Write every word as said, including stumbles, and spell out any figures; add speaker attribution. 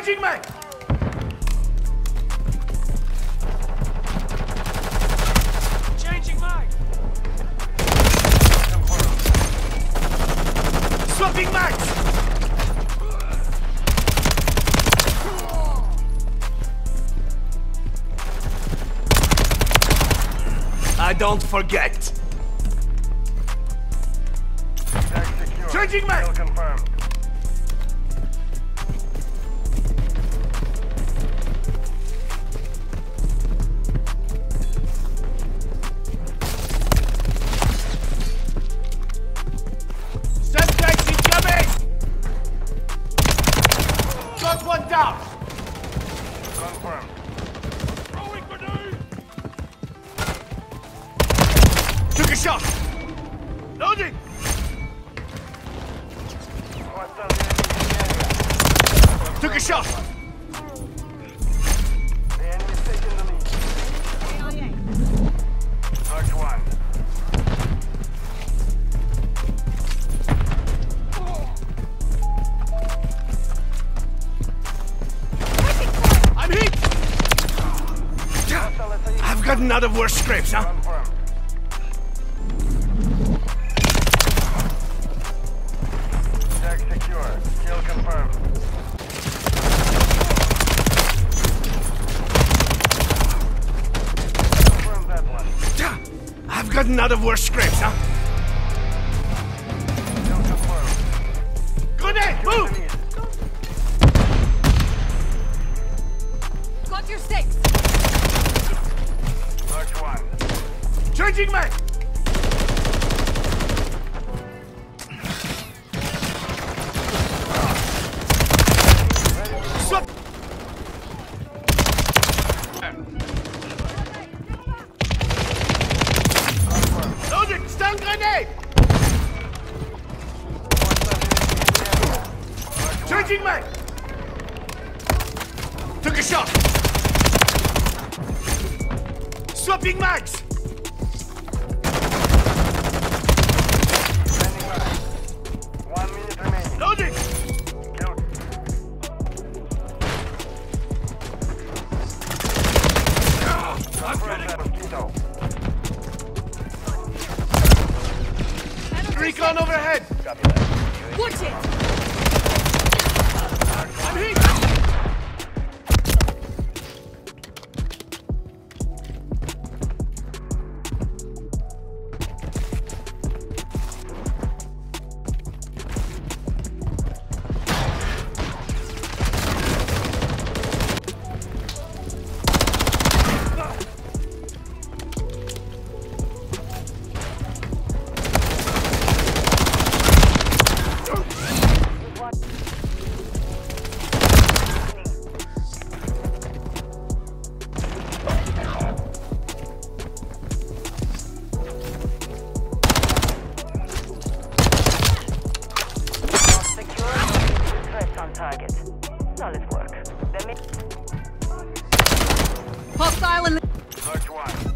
Speaker 1: Changing mag! Changing mag! Swapping mags! I don't forget. Changing mag!
Speaker 2: Kill confirmed.
Speaker 1: Step tanks incoming! Got one down!
Speaker 2: Confirmed.
Speaker 1: Throwing grenade! Took a shot! Loading!
Speaker 2: Hostile unit in the area.
Speaker 1: Took a shot!
Speaker 2: The enemy's taking the lead. Marked one.
Speaker 1: I'm hit! I've got another worse scrapes, huh?
Speaker 2: Confirmed. Tag secure. Kill confirmed. Confirm that one.
Speaker 1: I've got another worse scrapes, huh?
Speaker 2: Kill confirmed.
Speaker 1: Grenade! Move!
Speaker 3: Got your six.
Speaker 2: Marked one.
Speaker 1: Changing mag! Swap! Loading! Stun grenade! Changing mag! Took a shot! Swapping mags!
Speaker 2: Standing by. One minute remaining.
Speaker 1: Loading!
Speaker 2: Kill. Confirm that mosquito.
Speaker 1: Recon overhead!
Speaker 2: Copy that.
Speaker 3: Watch it.
Speaker 1: I'm hit!
Speaker 4: Target. Solid work. Let me...
Speaker 3: Hostile in the...
Speaker 2: Marked one.